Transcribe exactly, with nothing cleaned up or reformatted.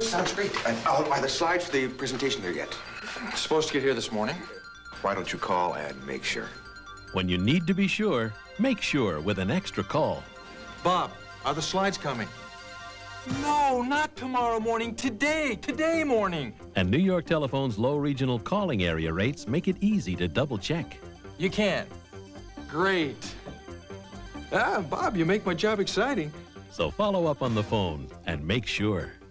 Sounds great. Uh, oh, are the slides for the presentation there yet? Supposed to get here this morning. Why don't you call and make sure? When you need to be sure, make sure with an extra call. Bob, are the slides coming? No, not tomorrow morning. Today. Today morning. And New York Telephone's low regional calling area rates make it easy to double check. You can. Great. Ah, Bob, you make my job exciting. So follow up on the phone and make sure.